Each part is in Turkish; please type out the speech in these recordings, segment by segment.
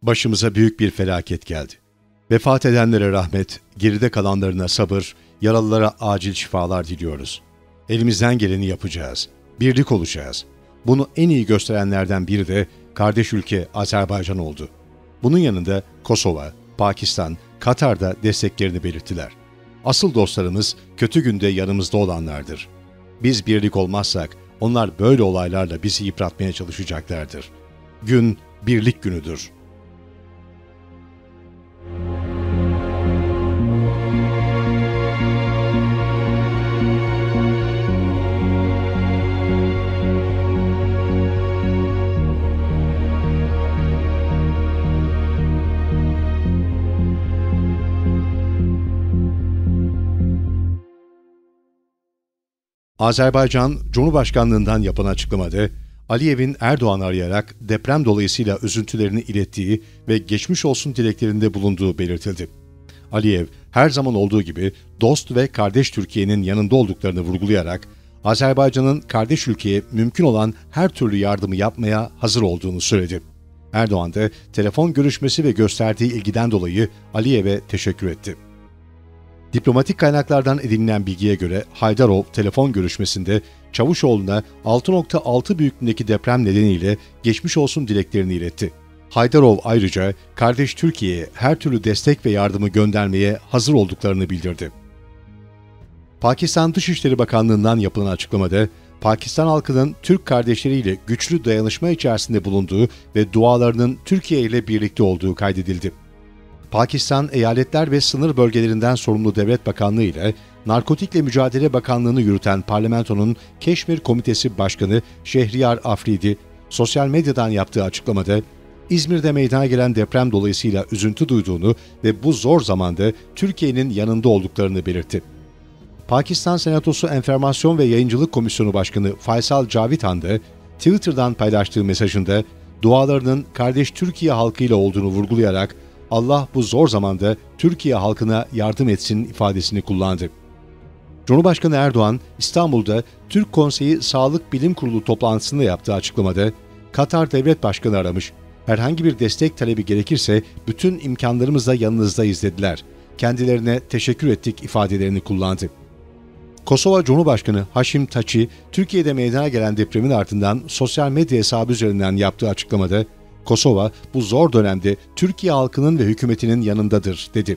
Başımıza büyük bir felaket geldi. Vefat edenlere rahmet, geride kalanlarına sabır, yaralılara acil şifalar diliyoruz. Elimizden geleni yapacağız. Birlik olacağız. Bunu en iyi gösterenlerden biri de kardeş ülke Azerbaycan oldu. Bunun yanında Kosova, Pakistan, Katar'da desteklerini belirttiler. Asıl dostlarımız kötü günde yanımızda olanlardır. Biz birlik olmazsak onlar böyle olaylarla bizi yıpratmaya çalışacaklardır. Gün birlik günüdür. Azerbaycan Cumhurbaşkanlığından yapılan açıklamada, Aliyev'in Erdoğan'ı arayarak deprem dolayısıyla üzüntülerini ilettiği ve geçmiş olsun dileklerinde bulunduğu belirtildi. Aliyev, her zaman olduğu gibi dost ve kardeş Türkiye'nin yanında olduklarını vurgulayarak, Azerbaycan'ın kardeş ülkeye mümkün olan her türlü yardımı yapmaya hazır olduğunu söyledi. Erdoğan da telefon görüşmesi ve gösterdiği ilgiden dolayı Aliyev'e teşekkür etti. Diplomatik kaynaklardan edinilen bilgiye göre Haydarov telefon görüşmesinde Çavuşoğlu'na 6.6 büyüklüğündeki deprem nedeniyle geçmiş olsun dileklerini iletti. Haydarov ayrıca kardeş Türkiye'ye her türlü destek ve yardımı göndermeye hazır olduklarını bildirdi. Pakistan Dışişleri Bakanlığı'ndan yapılan açıklamada, Pakistan halkının Türk kardeşleriyle güçlü dayanışma içerisinde bulunduğu ve dualarının Türkiye ile birlikte olduğu kaydedildi. Pakistan Eyaletler ve Sınır Bölgelerinden sorumlu Devlet Bakanlığı ile Narkotikle Mücadele Bakanlığı'nı yürüten Parlamento'nun Keşmir Komitesi Başkanı Şehriyar Afridi, sosyal medyadan yaptığı açıklamada, İzmir'de meydana gelen deprem dolayısıyla üzüntü duyduğunu ve bu zor zamanda Türkiye'nin yanında olduklarını belirtti. Pakistan Senatosu Enformasyon ve Yayıncılık Komisyonu Başkanı Faysal Cavidan da Twitter'dan paylaştığı mesajında dualarının kardeş Türkiye halkıyla olduğunu vurgulayarak Allah bu zor zamanda Türkiye halkına yardım etsin ifadesini kullandı. Cumhurbaşkanı Erdoğan, İstanbul'da Türk Konseyi Sağlık Bilim Kurulu toplantısında yaptığı açıklamada, Katar Devlet Başkanı aramış, herhangi bir destek talebi gerekirse bütün imkanlarımızla yanınızdayız dediler. Kendilerine teşekkür ettik ifadelerini kullandı. Kosova Cumhurbaşkanı Haşim Taçi, Türkiye'de meydana gelen depremin ardından sosyal medya hesabı üzerinden yaptığı açıklamada, Kosova bu zor dönemde Türkiye halkının ve hükümetinin yanındadır, dedi.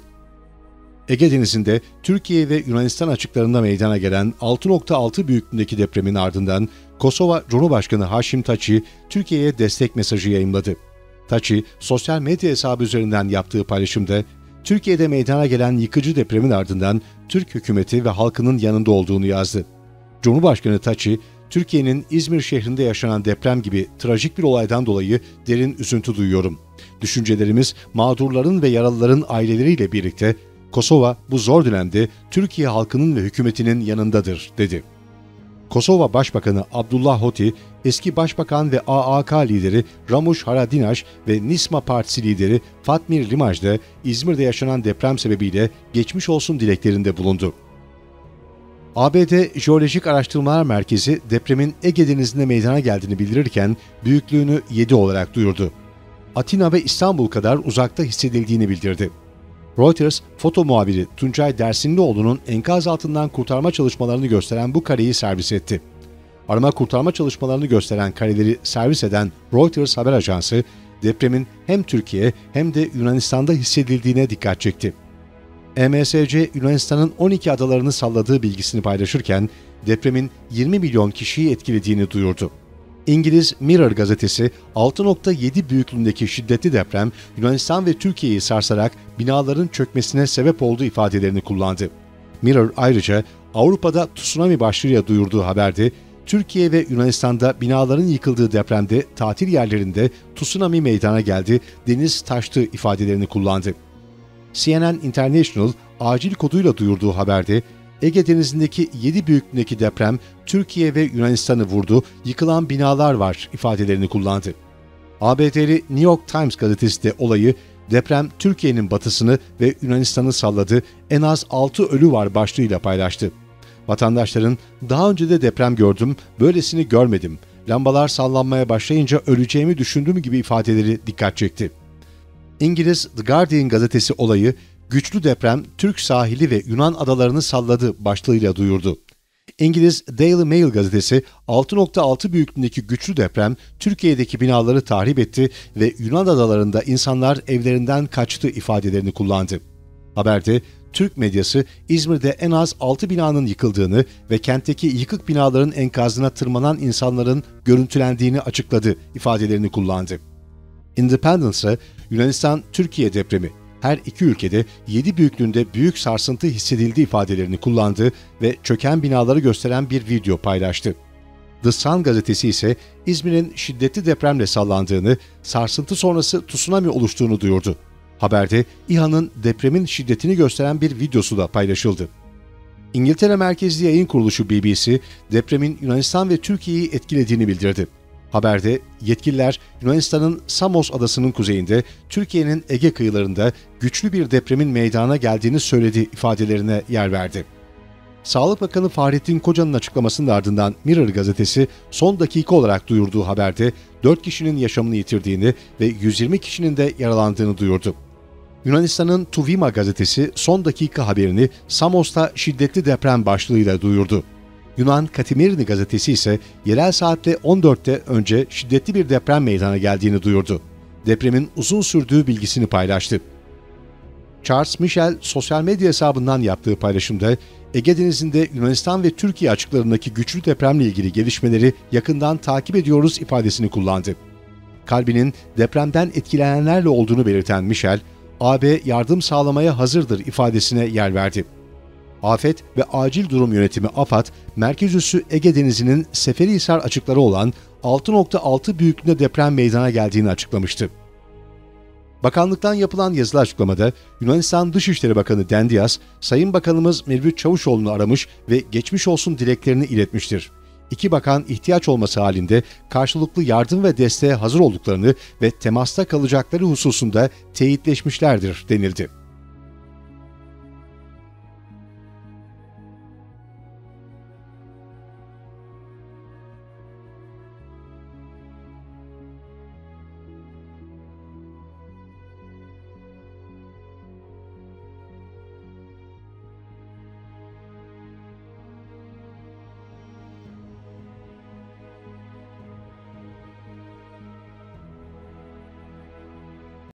Ege Denizi'nde Türkiye ve Yunanistan açıklarında meydana gelen 6.6 büyüklüğündeki depremin ardından Kosova Cumhurbaşkanı Haşim Taçi, Türkiye'ye destek mesajı yayımladı. Taçi, sosyal medya hesabı üzerinden yaptığı paylaşımda, Türkiye'de meydana gelen yıkıcı depremin ardından Türk hükümeti ve halkının yanında olduğunu yazdı. Cumhurbaşkanı Taçi, Türkiye'nin İzmir şehrinde yaşanan deprem gibi trajik bir olaydan dolayı derin üzüntü duyuyorum. Düşüncelerimiz mağdurların ve yaralıların aileleriyle birlikte Kosova bu zor dönemde Türkiye halkının ve hükümetinin yanındadır, dedi. Kosova Başbakanı Abdullah Hoti, eski Başbakan ve AAK lideri Ramush Haradinaj ve Nisma Partisi lideri Fatmir Limaj da İzmir'de yaşanan deprem sebebiyle geçmiş olsun dileklerinde bulundu. ABD Jeolojik Araştırmalar Merkezi depremin Ege Denizi'nde meydana geldiğini bildirirken büyüklüğünü 7 olarak duyurdu. Atina ve İstanbul kadar uzakta hissedildiğini bildirdi. Reuters foto muhabiri Tuncay Dersimlioğlu'nun enkaz altından kurtarma çalışmalarını gösteren bu kareyi servis etti. Arama kurtarma çalışmalarını gösteren kareleri servis eden Reuters haber ajansı, depremin hem Türkiye hem de Yunanistan'da hissedildiğine dikkat çekti. EMSC, Yunanistan'ın 12 adalarını salladığı bilgisini paylaşırken depremin 20 milyon kişiyi etkilediğini duyurdu. İngiliz Mirror gazetesi 6.7 büyüklüğündeki şiddetli deprem Yunanistan ve Türkiye'yi sarsarak binaların çökmesine sebep olduğu ifadelerini kullandı. Mirror ayrıca Avrupa'da tsunami başlığıyla duyurduğu haberde Türkiye ve Yunanistan'da binaların yıkıldığı depremde tatil yerlerinde tsunami meydana geldi, deniz taştı ifadelerini kullandı. CNN International acil koduyla duyurduğu haberde Ege Denizi'ndeki 7 büyüklüğündeki deprem Türkiye ve Yunanistan'ı vurdu, yıkılan binalar var ifadelerini kullandı. ABD'li New York Times gazetesi de olayı deprem Türkiye'nin batısını ve Yunanistan'ı salladı, en az 6 ölü var başlığıyla paylaştı. Vatandaşların daha önce de deprem gördüm, böylesini görmedim, lambalar sallanmaya başlayınca öleceğimi düşündüm gibi ifadeleri dikkat çekti. İngiliz The Guardian gazetesi olayı "Güçlü deprem Türk sahili ve Yunan adalarını salladı" başlığıyla duyurdu. İngiliz Daily Mail gazetesi 6.6 büyüklüğündeki güçlü deprem Türkiye'deki binaları tahrip etti ve Yunan adalarında insanlar evlerinden kaçtı ifadelerini kullandı. Haberde Türk medyası İzmir'de en az 6 binanın yıkıldığını ve kentteki yıkık binaların enkazına tırmanan insanların görüntülendiğini açıkladı ifadelerini kullandı. Independence, Yunanistan-Türkiye depremi, her iki ülkede 7 büyüklüğünde büyük sarsıntı hissedildi ifadelerini kullandı ve çöken binaları gösteren bir video paylaştı. The Sun gazetesi ise İzmir'in şiddetli depremle sallandığını, sarsıntı sonrası tsunami oluştuğunu duyurdu. Haberde İHA'nın depremin şiddetini gösteren bir videosu da paylaşıldı. İngiltere merkezli yayın kuruluşu BBC, depremin Yunanistan ve Türkiye'yi etkilediğini bildirdi. Haberde yetkililer Yunanistan'ın Samos adasının kuzeyinde, Türkiye'nin Ege kıyılarında güçlü bir depremin meydana geldiğini söyledi ifadelerine yer verdi. Sağlık Bakanı Fahrettin Koca'nın açıklamasının ardından Mirror gazetesi son dakika olarak duyurduğu haberde 4 kişinin yaşamını yitirdiğini ve 120 kişinin de yaralandığını duyurdu. Yunanistan'ın Tuvima gazetesi son dakika haberini Samos'ta şiddetli deprem başlığıyla duyurdu. Yunan Katimerini gazetesi ise yerel saatle 14'te önce şiddetli bir deprem meydana geldiğini duyurdu. Depremin uzun sürdüğü bilgisini paylaştı. Charles Michel sosyal medya hesabından yaptığı paylaşımda Ege Denizi'nde Yunanistan ve Türkiye açıklarındaki güçlü depremle ilgili gelişmeleri yakından takip ediyoruz ifadesini kullandı. Kalbinin depremden etkilenenlerle olduğunu belirten Michel, AB yardım sağlamaya hazırdır ifadesine yer verdi. Afet ve Acil Durum Yönetimi AFAD, merkez üssü Ege Denizi'nin Seferihisar açıkları olan 6.6 büyüklüğünde deprem meydana geldiğini açıklamıştı. Bakanlıktan yapılan yazılı açıklamada Yunanistan Dışişleri Bakanı Dendias, Sayın Bakanımız Mevlüt Çavuşoğlu'nu aramış ve geçmiş olsun dileklerini iletmiştir. İki bakan ihtiyaç olması halinde karşılıklı yardım ve desteğe hazır olduklarını ve temasta kalacakları hususunda teyitleşmişlerdir denildi.